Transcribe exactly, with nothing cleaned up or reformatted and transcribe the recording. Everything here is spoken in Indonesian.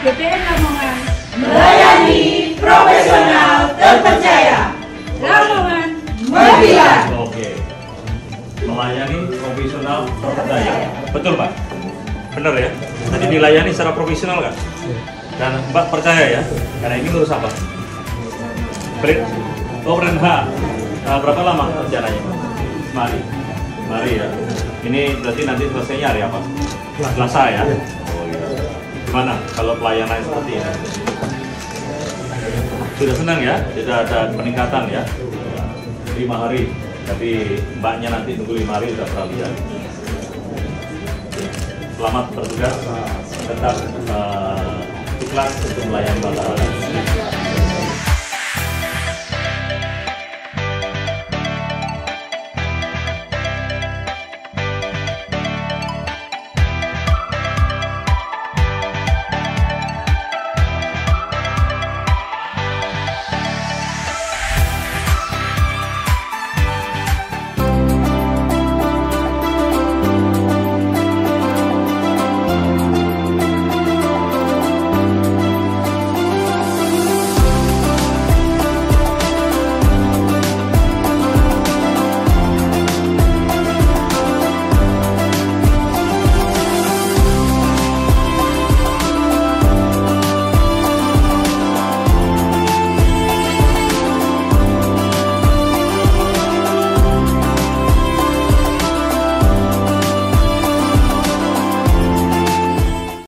B P M Lamongan. Melayani profesional terpercaya. Lamongan Merdeka. Oke. Melayani profesional terpercaya. Betul, Pak? Benar ya? Tadi dilayani secara profesional kan? Dan Mbak percaya ya? Karena ini ngurus apa? Break. Oh, brand H. Nah, berapa lama rencananya? Mari. Mari ya. Ini berarti nanti selesainya hari apa? Selasa ya? Oh iya. Gimana kalau pelayanan seperti ini? Sudah senang ya? Sudah ada peningkatan ya? Lima hari. Tapi mbaknya nanti nunggu lima hari udah pernah lihat. Selamat bertugas. Tetap uh, ikhlas untuk melayani masyarakat.